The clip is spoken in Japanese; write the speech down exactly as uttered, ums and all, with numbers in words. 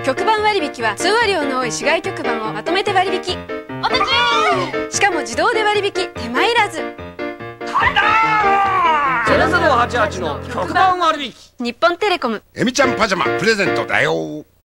局番割引は通話料の多い市外局番をまとめて割引。お得！しかも自動で割引、手間いらず。 ゼロゼロはちはちの局番割引。 日本テレコム。 エミちゃんパジャマプレゼントだよ。